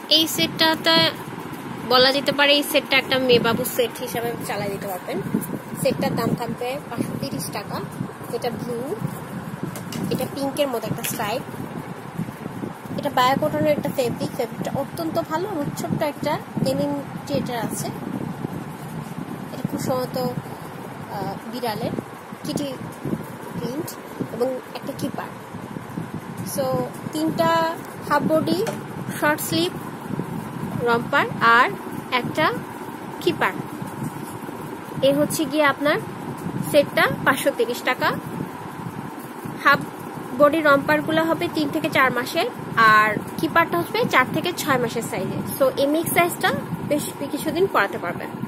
এই সেটটাতে বলা যেতে পারে এই সেটটা একটা মেয়েবাবু সেট হিসাবে চালাই দিতে পারবেন। সেটটার দাম থাকবে 530 টাকা। এটা ব্লু, এটা পিঙ্কের মতো একটা স্ট্রাইপ, এটা বায়োকটনের একটা ফেব্রিকটা অত্যন্ত ভালো এবং ছোট্ট একটা ডেনিম থিয়েটার আছে। এটা খুব সম্ভবত বিড়ালের কিটি প্রিন্ট এবং একটা কিপার। সো 3টা half body short sleeve romper আর একটা কিপার। এ হচ্ছে গিয়ে আপনার সেটটা 530 টাকা। হাফ বডি রম্পার গুলো হবে 3 থেকে 4 মাসের আর কিপারটা হচ্ছে 4 থেকে 6 মাসের সাইজে। সো এই মিক্স সাইজটা বেশ কিছুদিন পরাতে পারবেন।